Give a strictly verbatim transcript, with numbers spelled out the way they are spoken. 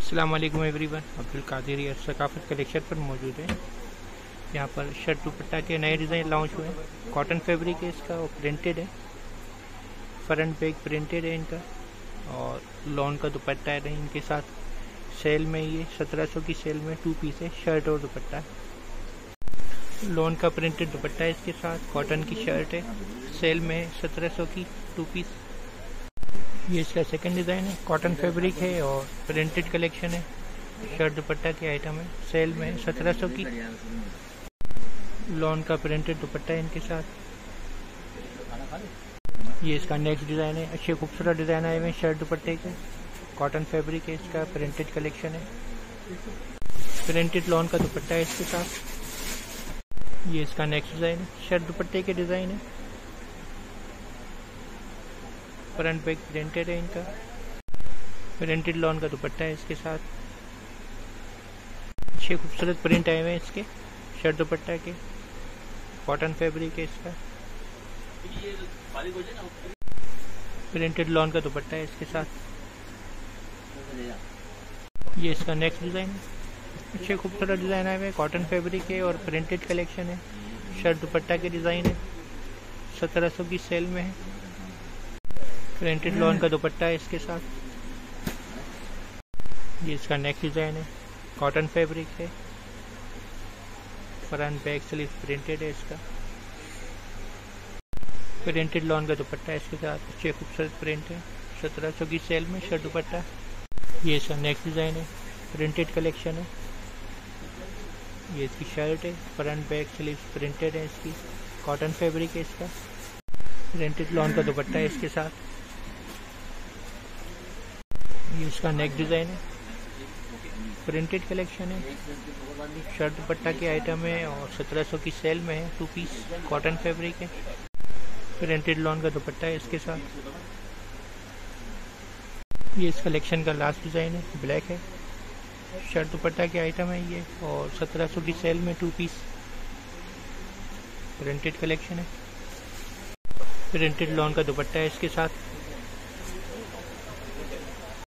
अस्सलाम वालेकुम एवरीवन, अब्दुल कादिर यार सकाफत कलेक्शन पर मौजूद है। यहाँ पर शर्ट दुपट्टा के नए डिज़ाइन लॉन्च हुए हैं। कॉटन फैब्रिक है इसका और प्रिंटेड है, फ्रंट बैक प्रिंटेड है इनका और लॉन का दुपट्टा है इनके साथ। सेल में ये सत्रह सौ की सेल में टू पीस है, शर्ट और दुपट्टा। लॉन का प्रिंटेड दुपट्टा है इसके साथ, कॉटन की शर्ट है, सेल में सत्रह सौ की टू पीस। ये इसका सेकंड डिज़ाइन है, कॉटन फैब्रिक है और प्रिंटेड कलेक्शन है, शर्ट दुपट्टा के आइटम है, सेल में सत्रह सौ की। लॉन का प्रिंटेड दुपट्टा है इनके साथ। ये इसका नेक्स्ट डिज़ाइन है, अच्छे खूबसूरत डिज़ाइन आए हुए हैं शर्ट दुपट्टे के। कॉटन फैब्रिक है इसका, प्रिंटेड कलेक्शन है, प्रिंटेड लॉन का दुपट्टा है इसके साथ। ये इसका नेक्स्ट डिज़ाइन है, शर्ट दुपट्टे के डिज़ाइन है, फ्रंट बैक प्रिंटेड है इनका, प्रिंटेड लॉन का दुपट्टा है इसके साथ। अच्छे खूबसूरत प्रिंट आए हुए हैं इसके शर्ट दुपट्टा के। कॉटन फैब्रिक है इसका, प्रिंटेड लॉन का दुपट्टा है इसके साथ। ये इसका नेक्स्ट डिज़ाइन है, अच्छे खूबसूरत डिज़ाइन आए हुए हैं, कॉटन फैब्रिक है और प्रिंटेड कलेक्शन है, शर्ट दुपट्टा के डिज़ाइन है, सत्रह सौ की सेल में है, प्रिंटेड लॉन का दुपट्टा है इसके साथ। ये इसका नेक्स्ट डिज़ाइन है, कॉटन फैब्रिक है, फ्रंट बैक स्लीव प्रिंटेड है इसका, प्रिंटेड लॉन का दुपट्टा है इसके साथ। अच्छे खूबसूरत प्रिंट है, सत्रह सौ की सेल में शर्ट दुपट्टा। ये इसका नेक्स्ट डिज़ाइन है, प्रिंटेड कलेक्शन है, ये इसकी शर्ट है, फ्रंट बैक स्लीव प्रिंटेड है इसकी, कॉटन फैब्रिक है इसका, प्रिंटेड लॉन का दुपट्टा है इसके साथ। ये इसका नेक्स्ट डिज़ाइन है, प्रिंटेड कलेक्शन है, शर्ट दुपट्टा के आइटम है और सत्रह सौ की सेल में है, टू पीस, कॉटन फैब्रिक है, प्रिंटेड लॉन का दुपट्टा है इसके साथ। ये इस कलेक्शन का लास्ट डिज़ाइन है, ब्लैक है, शर्ट दुपट्टा के आइटम है ये और सत्रह सौ की सेल में टू पीस, प्रिंटेड कलेक्शन है, प्रिंटेड लॉन का दुपट्टा है इसके साथ।